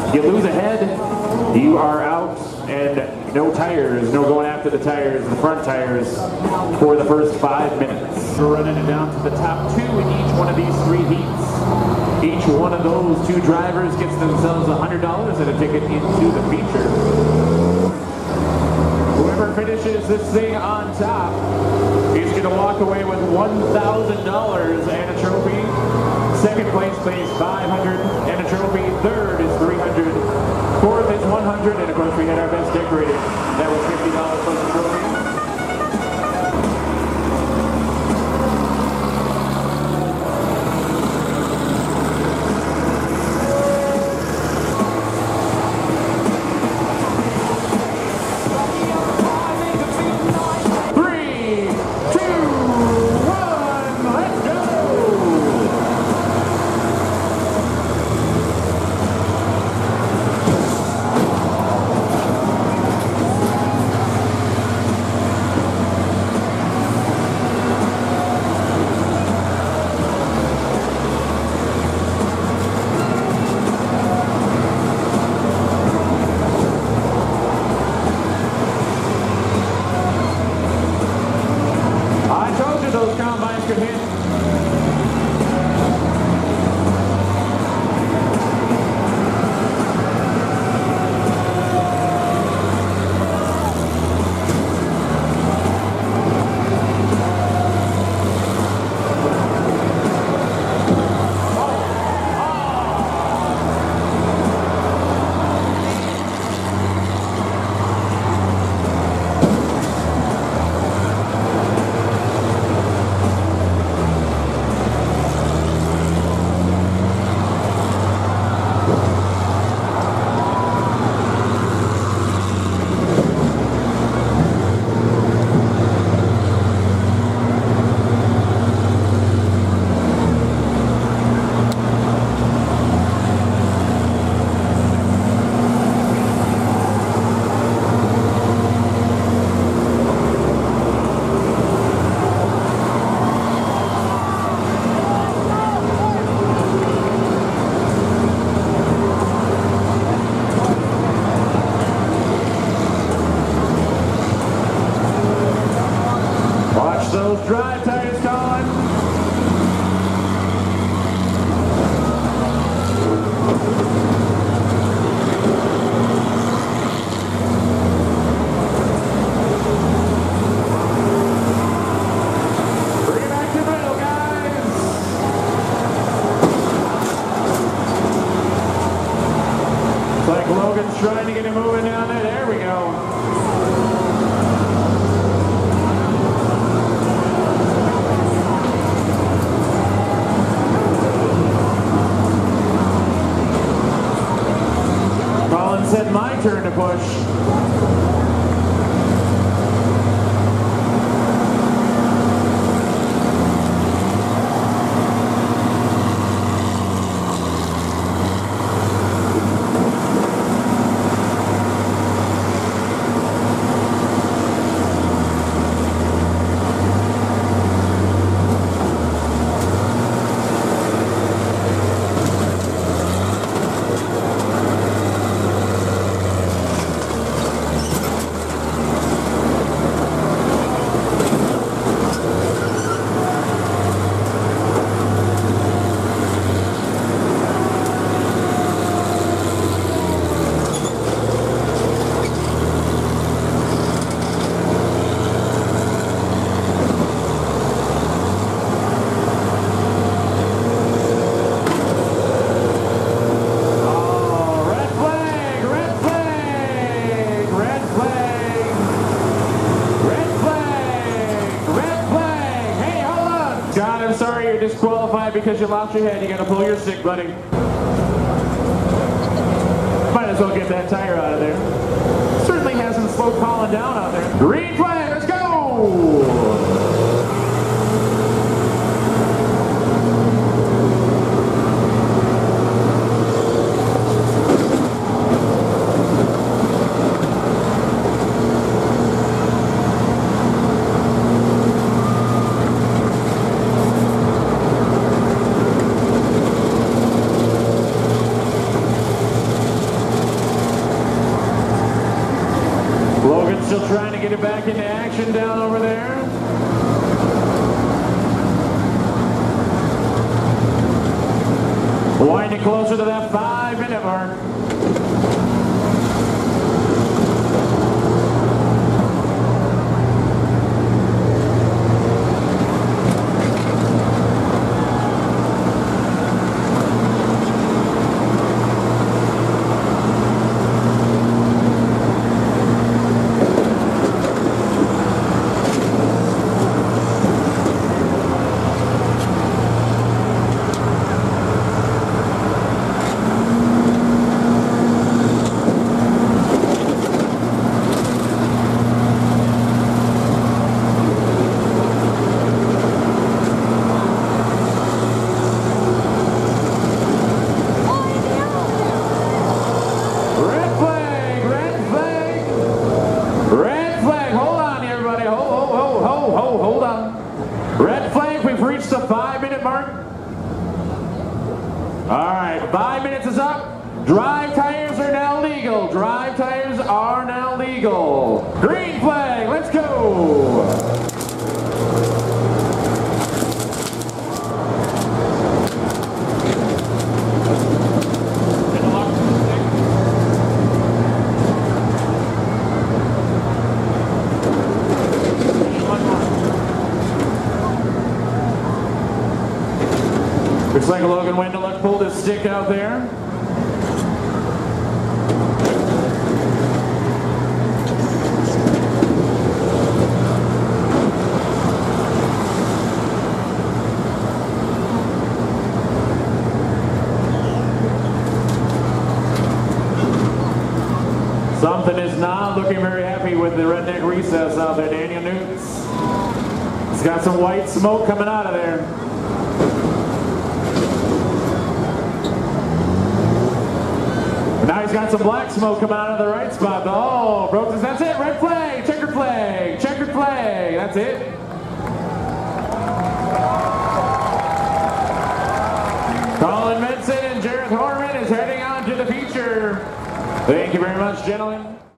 You lose a head, you are out, and no tires, no going after the tires, the front tires, for the first 5 minutes. We're running it down to the top 2 in each one of these 3 heats. Each one of those 2 drivers gets themselves $100 and a ticket into the feature. Whoever finishes this thing on top is going to walk away with $1,000 and a trophy. Second place pays $500 and a trophy. Third is $300. Fourth is $100, and of course we had our best decorator. That was $50 plus a trophy. Those dry tires going. Bring it back to the middle, guys. It's like Logan's trying to get it moving down there. There we go. Said my turn to push. God, I'm sorry you're disqualified because you lost your head. You gotta pull your stick, buddy. Might as well get that tire out of there. Certainly hasn't slowed Colin down out there. Green flag, let's go! Still trying to get it back into action down over there. Winding closer to that 5-minute mark. Hold on. Red flag, we've reached the 5-minute mark. All right, 5 minutes is up. Drive tires are now legal. Drive tires are now legal. Green flag, let's go. Looks like Logan Wendeluk pulled his stick out there. Something is not looking very happy with the redneck recess out there, Daniel Newts. He's got some white smoke coming out of there. Now he's got some black smoke coming out of the right spot. Oh, Brooks, that's it. Red flag, checkered flag, checkered flag. That's it. Colin Benson and Jareth Horman is heading on to the feature. Thank you very much, gentlemen.